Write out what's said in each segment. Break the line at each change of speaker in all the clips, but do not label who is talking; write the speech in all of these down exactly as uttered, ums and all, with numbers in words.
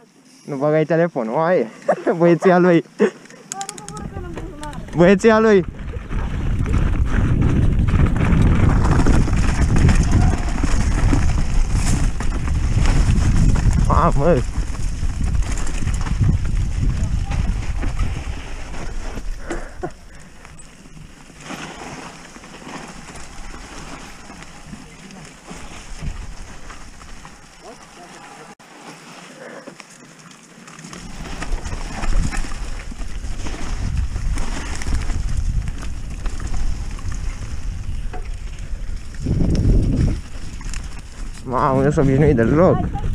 Nu băgai telefonul, ai, băieția lui. Băieția lui. Mamă. Mamă, nu s-a obișnuit deloc.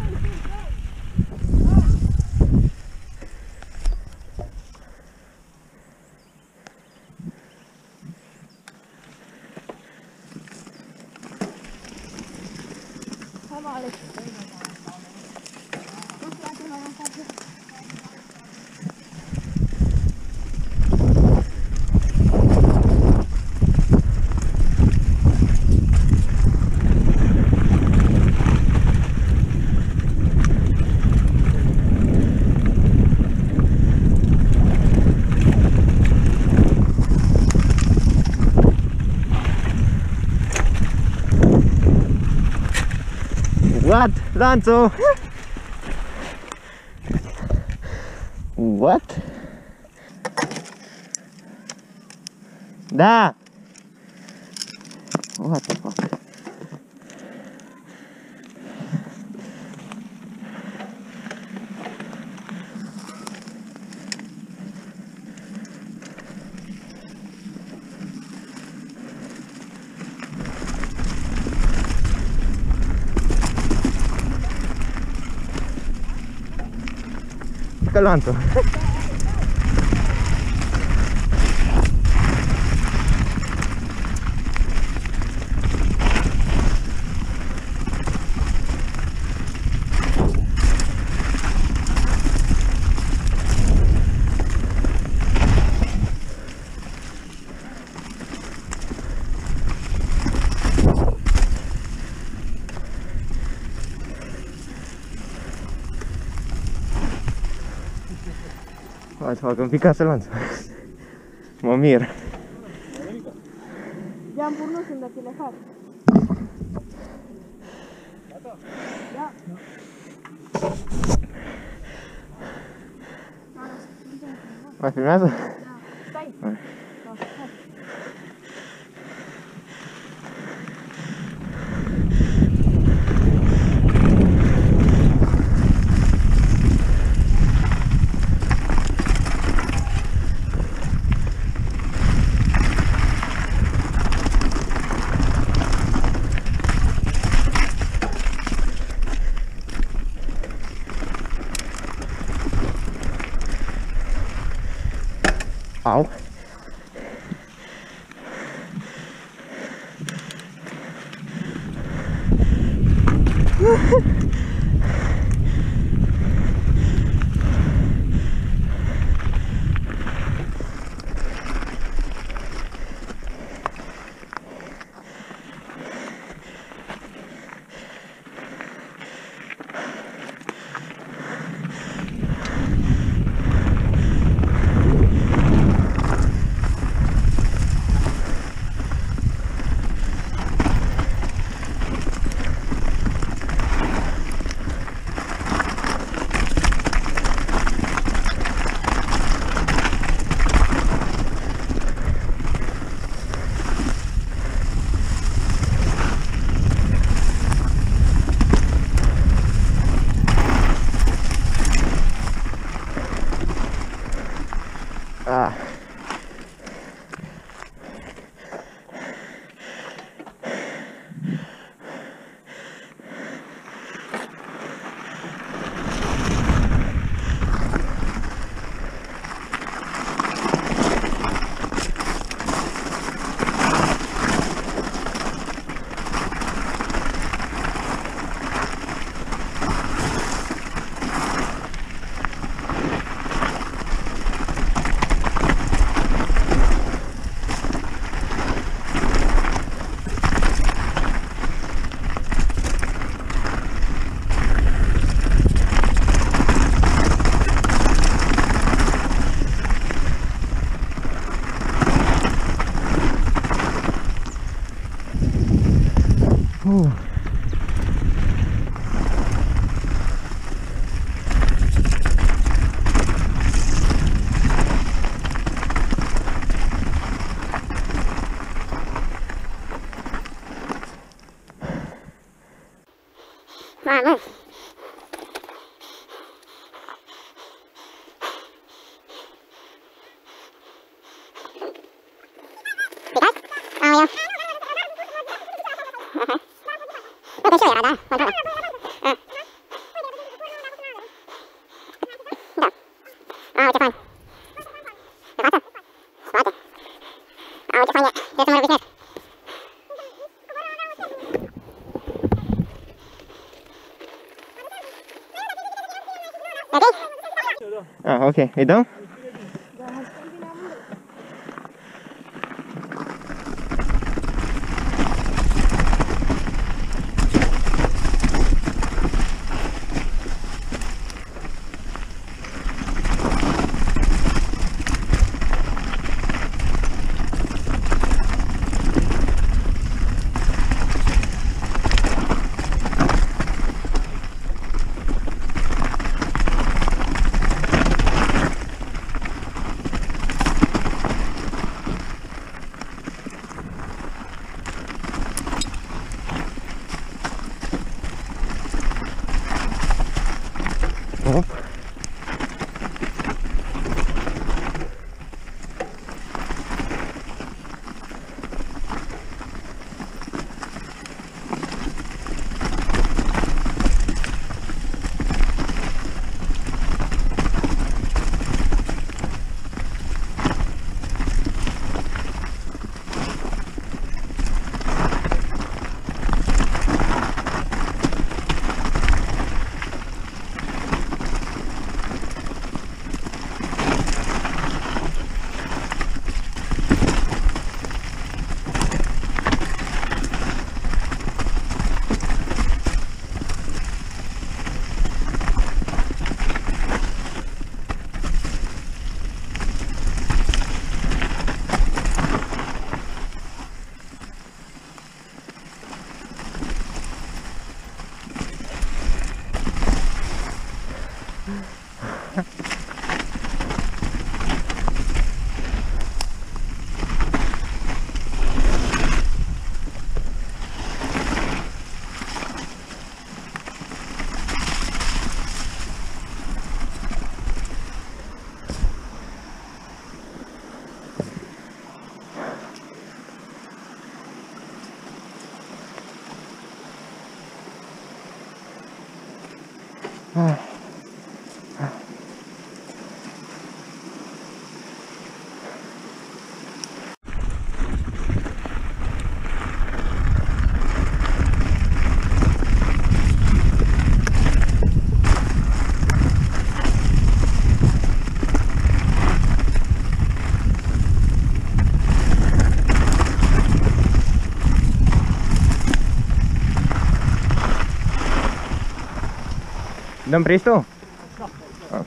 What? Lanțul! What? Da! What the fuck? Lanțul. Hai să fac un pic ca să lanț. Mă mir.
I-am purnut când te le fac. Da.
Mai filmează?
Da. Stai.
Hai. Au.
Vamos. Picas? Ah, ya. No te suena, ¿verdad? Bueno, ah. Da. Ah, uite fain. De față? Scoate. Ah, uite fain, ia. Trebuie să mă răbesc.
Ah, ok. Îi dăm?
Da, hai să combine amândoi.
Hop. Ah. Dăm pristul? Ah.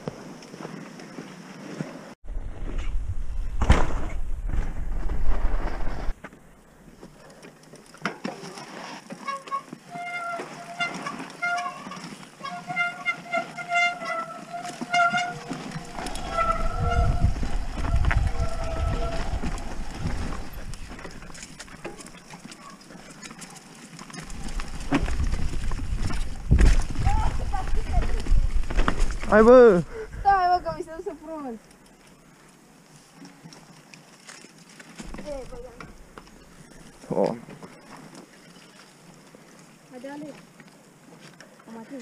Hai bă!
Stai bă că mi se dusă frumos. Ei, bă,
Oh.
haide ale. Am atins.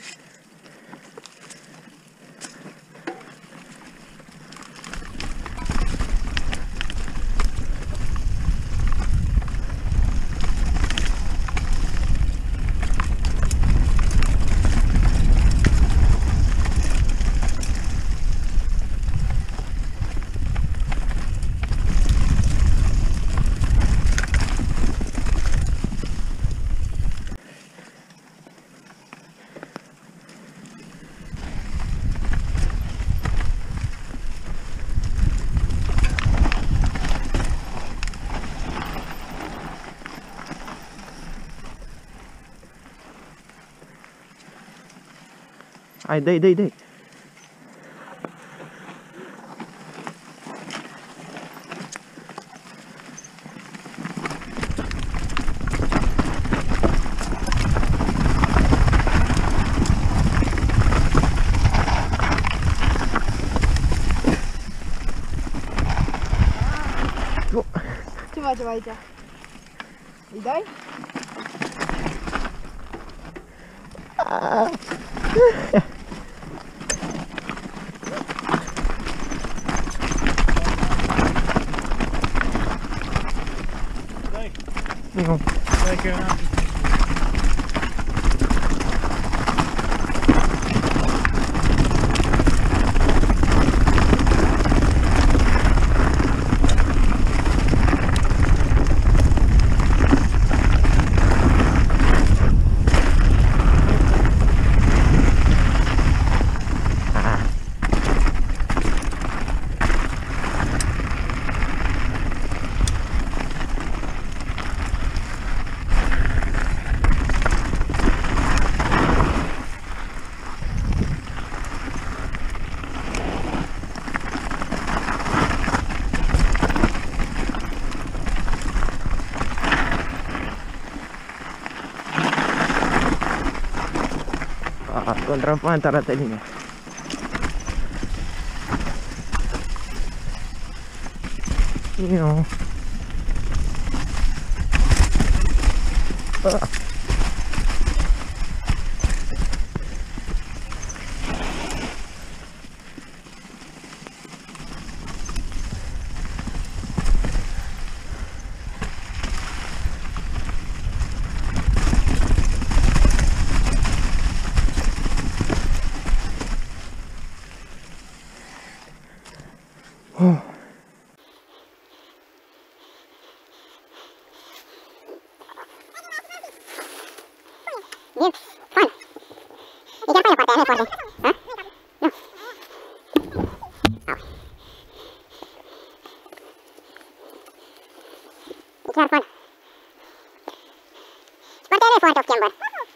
Hai, dai, dai, dai.
ceva aici. Îi dai?
Dai,
Nu.
dai că eu n-am.
Ah, contrapanta la telina. Io. Ah. Oh.
Bien, fan. Y ya para la parte de fuerte. ¿Ah? No. Ahora. Y claro, fan. Parte de fuerte, tiempo.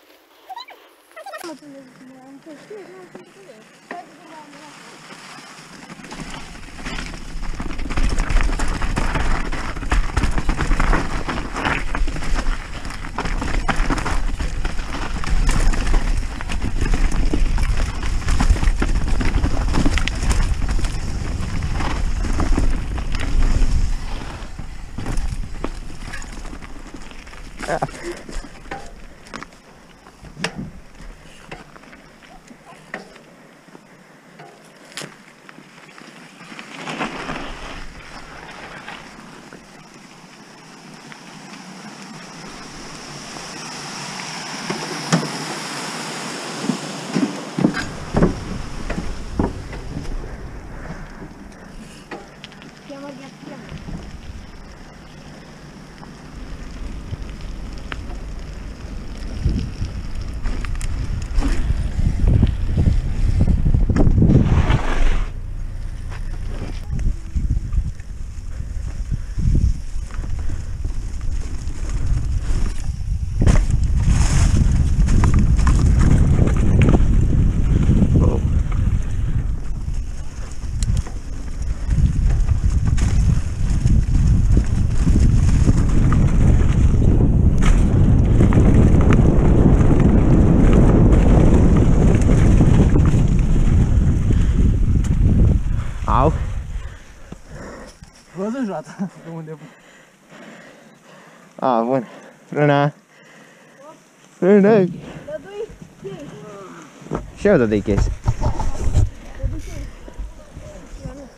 Chiama ghiacciano.
Au.
Văzut joata de unde.
Ah, bun. Frâna. Frână.
Dădui chei.
Și eu dădui chestii.
Dădui chei. Eu nu.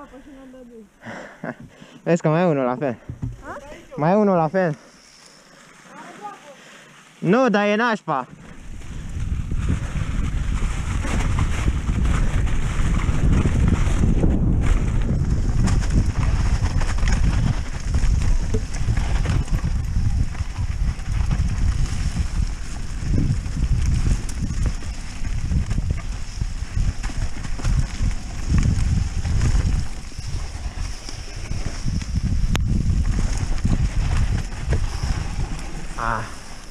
apă și n-am dat dui.
Vezi că mai e unul la fel.
Ha?
Mai e unul la fel.
Are de apă.
Nu, dar e nașpa. Ah.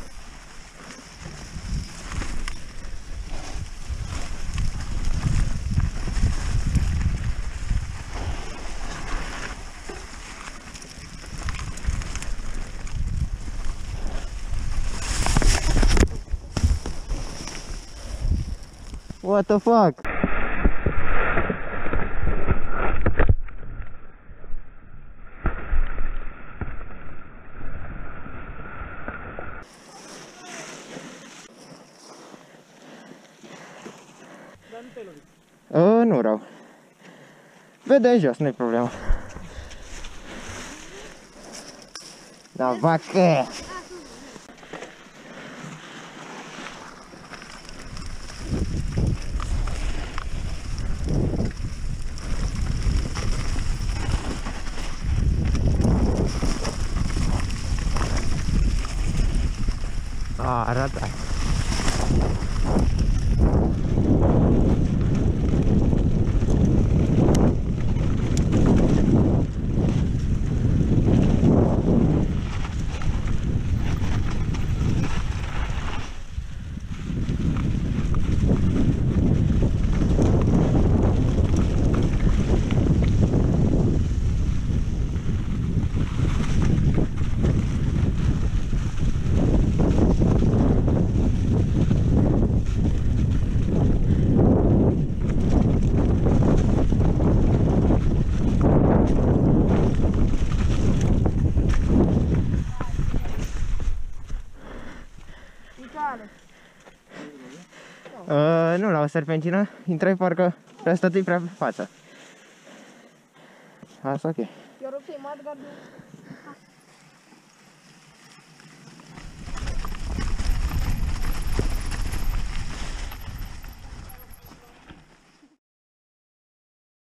What the fuck?
Dar nu te-ai lovit.
Uh, nu rău. Vede jos, nu-i problemă. Da, vacă! A, arată. Uh, nu, la o serpentină, intrai parcă prea stătui prea pe față. Asta ok.
Eu rupt-i mat gardul.